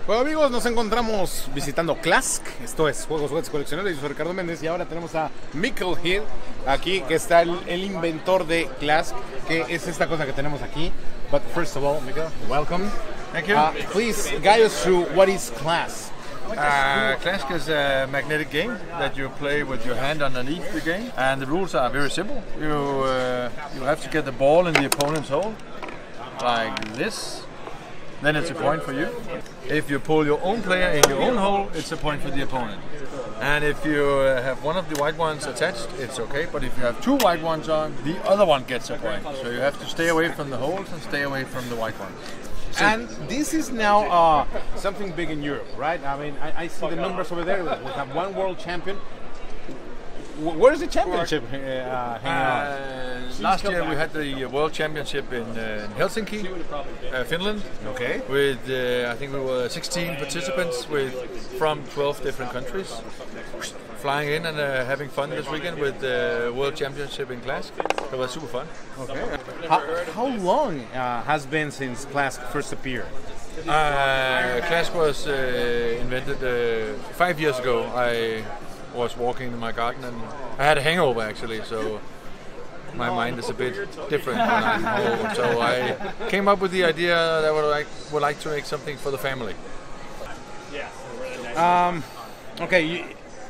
Bueno amigos, nos encontramos visitando Clask, esto es Juegos, Juguetes Coleccionables. Yo soy Ricardo Méndez y ahora tenemos a Mikkel Hill aquí, que está el inventor de Clask, que es esta cosa que tenemos aquí. But first of all, Mikkel, welcome. Thank you. Please guide us through what is Clask. Clask is a magnetic game that you play with your hand underneath the game, and the rules are very simple. You have to get the ball in the opponent's hole, like this. Then it's a point for you. If you pull your own player in your own hole, it's a point for the opponent. And if you have one of the white ones attached, it's okay. But if you have two white ones on, the other one gets a point. So you have to stay away from the holes and stay away from the white ones. And this is now something big in Europe, right? I mean, I see the numbers over there. We have one world champion. Where is the championship hanging out? Last year we had the World Championship in Helsinki, Finland. Okay. With I think we were 16 participants from 12 different countries, flying in and having fun this weekend with the World Championship in Clask. It was super fun. Okay. How long has been since Clask first appeared? Clask was invented 5 years ago. I was walking in my garden and I had a hangover actually, so my mind is a bit different when I'm home. So I came up with the idea that I would like to make something for the family. Okay.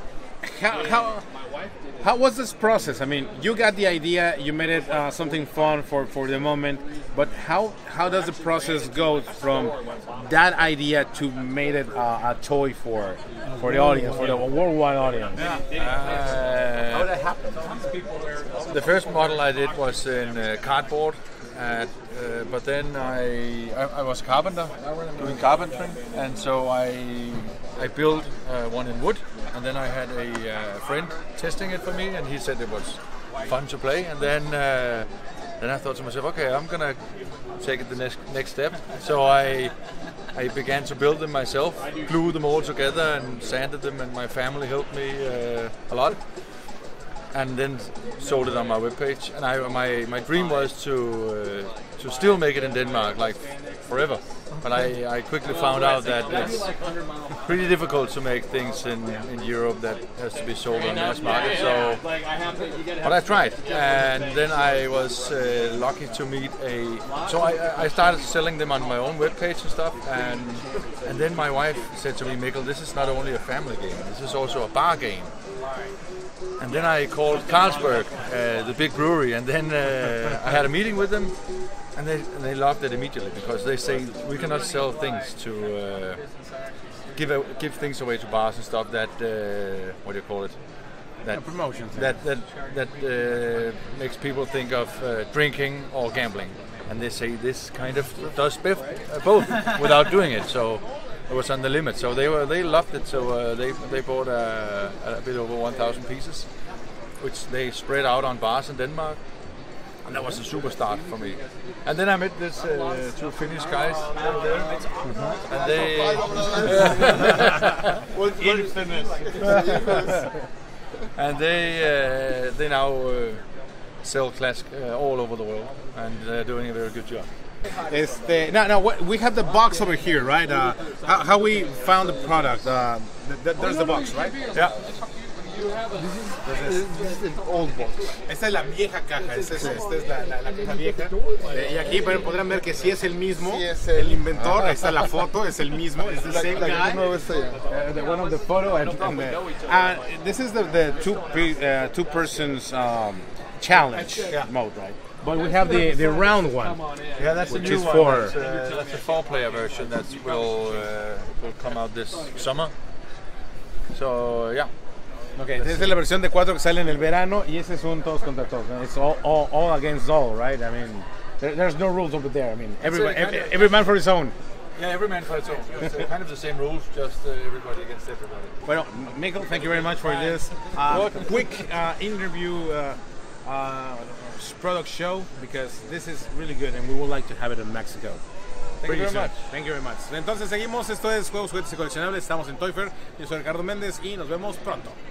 How was this process? I mean, you got the idea, you made it something fun for the moment, but how does the process go from that idea to made it a toy for the audience, for the worldwide audience? How did that happen? The first model I did was in cardboard, but then I was a carpenter doing carpentry, and so I built one in wood, and then I had a friend testing it for me, and he said it was fun to play, and then I thought to myself, okay, I'm gonna take it the next step. So I began to build them myself, glue them all together, and sanded them, and my family helped me a lot. And then sold it on my webpage. And my dream was to still make it in Denmark, like forever. But I quickly found out that it's pretty difficult to make things in Europe that has to be sold on mass market. So, but I tried, and then I was lucky to meet So I started selling them on my own webpage and stuff. And then my wife said to me, Mikkel, this is not only a family game. This is also a bar game. And then I called Carlsberg, the big brewery, and then I had a meeting with them, and they loved it immediately because they say we cannot sell things to give things away to bars and stuff that what do you call it? That promotions. That makes people think of drinking or gambling, and they say this kind of does both without doing it. So it was on the limit, so they loved it. So they bought a bit over 1,000 pieces, which they spread out on bars in Denmark, and that was a super start for me. And then I met this two Finnish guys over there, and and they now sell Clask all over the world, and they're doing a very good job. Now we have the box over here, right? How we found the product? There's the box, right? Yeah. This is an old box. Esta es la vieja caja, esta es la caja vieja. Y aquí podrán ver que sí es el mismo, el inventor. Ahí está la foto, es el mismo. Es the same guy. The one of the photo and this is the two persons challenge mode, right? But we have the round one. Yeah, that's which the new is one. That's a 4-player version that will come out this summer. So yeah. Okay, esta es la versión de 4 que sale en el verano, y ese es un todos contra todos. It's all against all, right? I mean, there's no rules over there. I mean, every man for his own. Yeah, every man for his own. It's kind of the same rules, just everybody against everybody. Well, Mikkel, thank you very much for this quick interview product show, because this is really good and we would like to have it in Mexico. Thank you very much. Thank you very much. Entonces seguimos, esto es Juegos, Juguetes y Coleccionables, estamos en Toy Fair, yo soy Ricardo Méndez y nos vemos pronto.